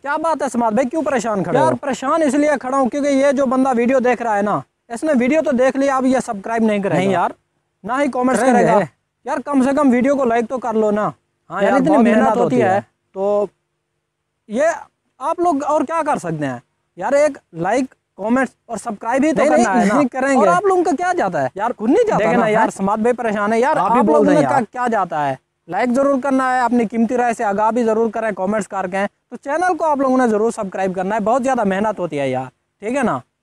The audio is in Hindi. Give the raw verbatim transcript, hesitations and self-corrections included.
क्या बात है समाद भाई, क्यों परेशान खड़े हो? यार परेशान इसलिए खड़ा हूँ क्योंकि ये जो बंदा वीडियो देख रहा है ना, इसने वीडियो तो देख लिया, अब ये सब्सक्राइब नहीं करेगा। नहीं यार, ना ही कमेंट्स करेगा। यार कम से कम वीडियो को लाइक तो कर लो ना। हाँ यार, इतनी मेहनत होती है तो ये आप लोग और क्या कर सकते हैं यार, एक लाइक कमेंट्स और सब्सक्राइब ही तो नहीं, करना नहीं, है ना। नहीं करेंगे। और आप लोगों का क्या जाता है यार, खुद नहीं जाता ना, ना यार। समाद भाई परेशान है यार, आप लोगों ने क्या, क्या जाता है। लाइक जरूर करना है, अपनी कीमती राय से आगाह भी जरूर करें, कमेंट्स करके। तो चैनल को आप लोगों ने जरूर सब्सक्राइब करना है, बहुत ज़्यादा मेहनत होती है यार, ठीक है ना।